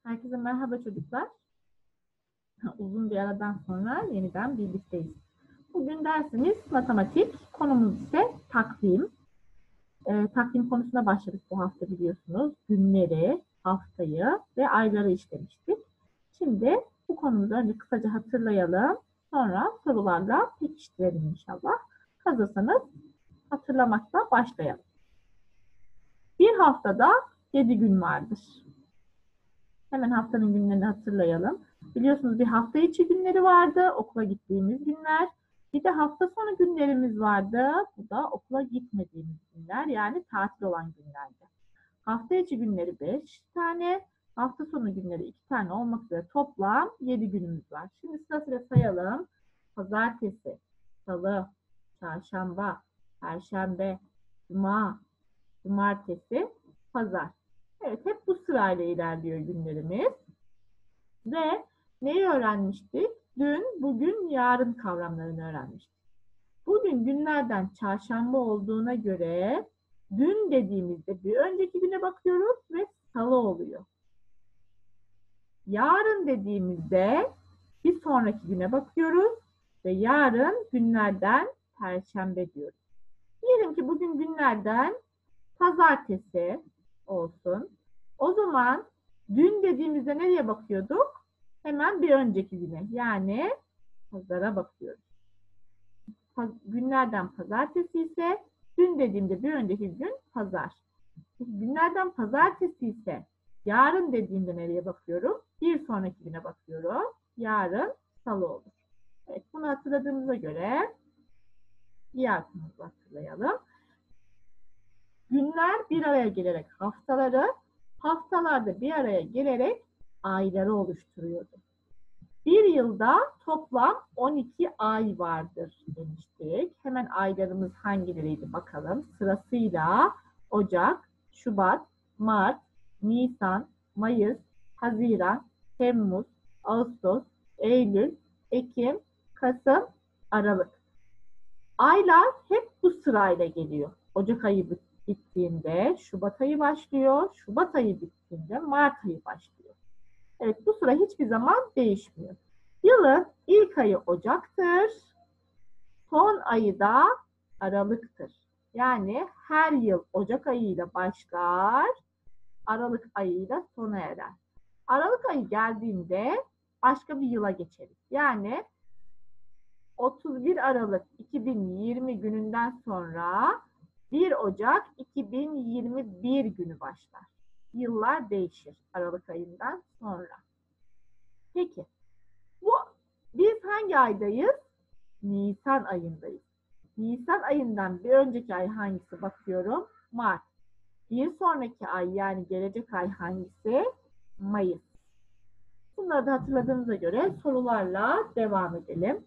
Herkese merhaba çocuklar. Uzun bir aradan sonra yeniden birlikteyiz. Bugün dersimiz matematik, konumuz ise takvim. Takvim konusuna başladık bu hafta biliyorsunuz. Günleri, haftayı ve ayları işlemiştik. Şimdi bu konumuzu önce kısaca hatırlayalım. Sonra sorularla pekiştirelim inşallah. Hazırsanız hatırlamakla başlayalım. Bir haftada 7 gün vardır. Hemen haftanın günlerini hatırlayalım. Biliyorsunuz bir hafta içi günleri vardı, okula gittiğimiz günler. Bir de hafta sonu günlerimiz vardı. Bu da okula gitmediğimiz günler, yani tatil olan günlerdi. Hafta içi günleri 5 tane, hafta sonu günleri 2 tane olmak üzere toplam 7 günümüz var. Şimdi sırasıyla sayalım. Pazartesi, salı, çarşamba, perşembe, cuma, cumartesi, pazar. Evet, hep bu sırayla ilerliyor günlerimiz. Ve neyi öğrenmiştik? Dün, bugün, yarın kavramlarını öğrenmiştik. Bugün günlerden çarşamba olduğuna göre dün dediğimizde bir önceki güne bakıyoruz ve salı oluyor. Yarın dediğimizde bir sonraki güne bakıyoruz ve yarın günlerden perşembe diyoruz. Diyelim ki bugün günlerden pazartesi olsun. O zaman dün dediğimizde nereye bakıyorduk? Hemen bir önceki güne, yani pazara bakıyoruz. Günlerden pazartesi ise dün dediğimde bir önceki gün pazar. Günlerden pazartesi ise yarın dediğimde nereye bakıyorum? Bir sonraki güne bakıyorum. Yarın salı olur. Evet, bunu hatırladığımıza göre diğer konumuzu hatırlayalım. Günler bir araya gelerek haftaları, haftalarda bir araya gelerek ayları oluşturuyordu. Bir yılda toplam 12 ay vardır demiştik. Hemen aylarımız hangileriydi bakalım. Sırasıyla Ocak, Şubat, Mart, Nisan, Mayıs, Haziran, Temmuz, Ağustos, Eylül, Ekim, Kasım, Aralık. Aylar hep bu sırayla geliyor. Ocak ayı bittiğinde Şubat ayı başlıyor. Şubat ayı bittiğinde Mart ayı başlıyor. Evet, bu sıra hiçbir zaman değişmiyor. Yılın ilk ayı Ocak'tır. Son ayı da Aralık'tır. Yani her yıl Ocak ayıyla başlar, Aralık ayıyla sona erer. Aralık ayı geldiğinde başka bir yıla geçeriz. Yani 31 Aralık 2020 gününden sonra 1 Ocak 2021 günü başlar. Yıllar değişir Aralık ayından sonra. Peki, biz hangi aydayız? Nisan ayındayız. Nisan ayından bir önceki ay hangisi bakıyorum? Mart. Bir sonraki ay, yani gelecek ay hangisi? Mayıs. Bunları da hatırladığınıza göre sorularla devam edelim.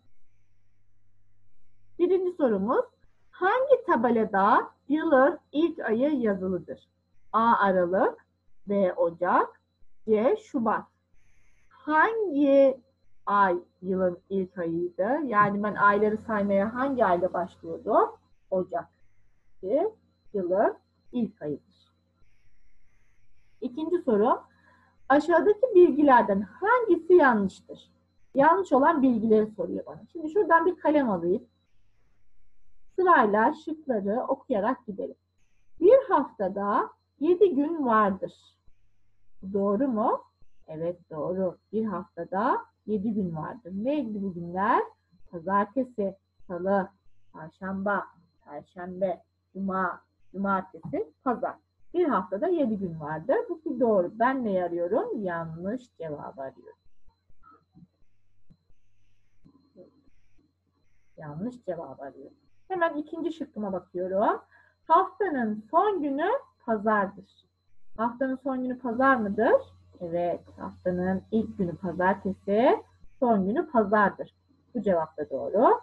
Birinci sorumuz, hangi tabelada yılın ilk ayı yazılıdır? A. Aralık, B. Ocak, C. Şubat. Hangi ay yılın ilk ayıydı? Yani ben ayları saymaya hangi ayda başlıyordum? Ocak. Yılın ilk ayıdır. İkinci soru, aşağıdaki bilgilerden hangisi yanlıştır? Yanlış olan bilgileri soruyor bana. Şimdi şuradan bir kalem alayım. Sırayla şıkları okuyarak gidelim. Bir haftada 7 gün vardır. Doğru mu? Evet, doğru. Bir haftada 7 gün vardır. Neydi bu günler? Pazartesi, salı, çarşamba, perşembe, cuma, cumartesi, pazar. Bir haftada 7 gün vardır. Bu doğru. Ben ne arıyorum? Yanlış cevabı arıyorum. Yanlış cevabı arıyorum. Hemen ikinci şıkkıma bakıyorum. Haftanın son günü pazardır. Haftanın son günü pazar mıdır? Evet, haftanın ilk günü pazartesi, son günü pazardır. Bu cevap da doğru.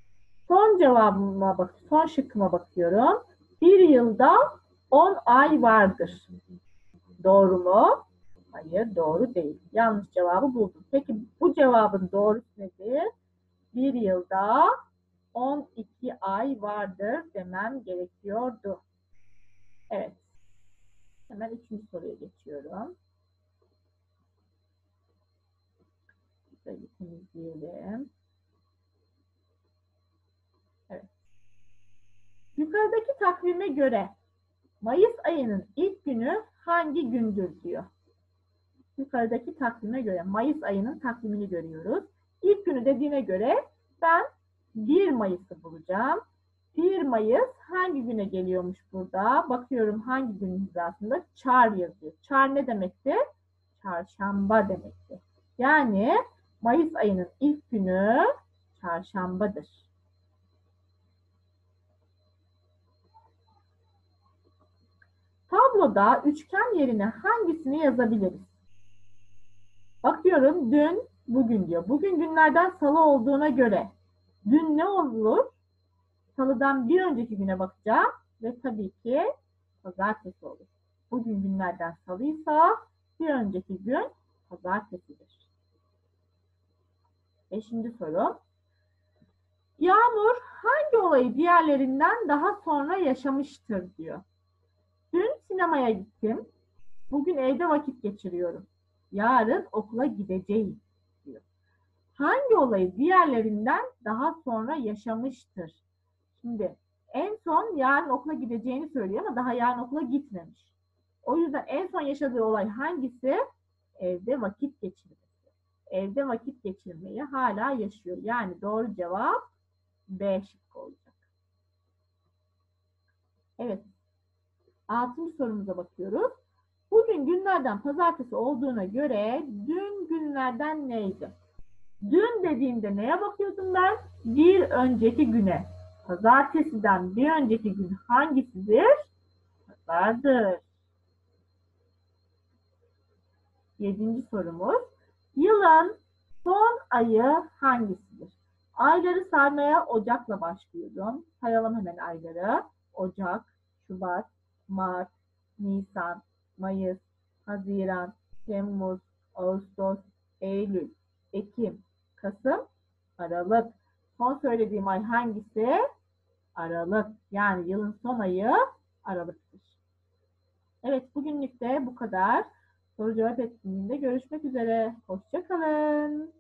Son şıkkıma bakıyorum. Bir yılda 10 ay vardır. Doğru mu? Hayır, doğru değil. Yanlış cevabı buldum. Peki bu cevabın doğrusu nedir? Bir yılda 12 ay vardır demem gerekiyordu. Evet. Hemen üçüncü soruya geçiyorum. Şöyle temizleyelim. Evet. Yukarıdaki takvime göre Mayıs ayının ilk günü hangi gündür diyor. Yukarıdaki takvime göre Mayıs ayının takvimini görüyoruz. İlk günü dediğine göre ben 1 Mayıs'ı bulacağım. 1 Mayıs hangi güne geliyormuş burada? Bakıyorum hangi günün hizasında? Çar yazıyor. Çar ne demekti? Çarşamba demekti. Yani Mayıs ayının ilk günü çarşambadır. Tabloda üçgen yerine hangisini yazabiliriz? Bakıyorum dün, bugün diyor. Bugün günlerden salı olduğuna göre dün ne olur? Salıdan bir önceki güne bakacağım ve tabii ki pazartesi olur. Bugün günlerden salıysa bir önceki gün pazartesidir. 5. soru. Yağmur hangi olayı diğerlerinden daha sonra yaşamıştır diyor. Dün sinemaya gittim. Bugün evde vakit geçiriyorum. Yarın okula gideceğim diyor. Hangi olayı diğerlerinden daha sonra yaşamıştır? Şimdi en son yarın okula gideceğini söylüyor ama daha yarın okula gitmemiş. O yüzden en son yaşadığı olay hangisi? Evde vakit geçirmesi. Evde vakit geçirmeyi hala yaşıyor. Yani doğru cevap B şıkkı olacak. Evet. 6. sorumuza bakıyoruz. Bugün günlerden pazartesi olduğuna göre dün günlerden neydi? Dün dediğimde neye bakıyordum ben? Bir önceki güne. Pazartesiden bir önceki gün hangisidir? Pazardır. 7. sorumuz. Yılın son ayı hangisidir? Ayları saymaya Ocak'la başlıyordum. Sayalım hemen ayları. Ocak, Şubat, Mart, Nisan, Mayıs, Haziran, Temmuz, Ağustos, Eylül, Ekim, Kasım, Aralık. Son söylediğim ay hangisi? Aralık. Yani yılın son ayı Aralık'tır. Evet, bugünlük de bu kadar. Soru cevap etkinliğinde görüşmek üzere. Hoşça kalın.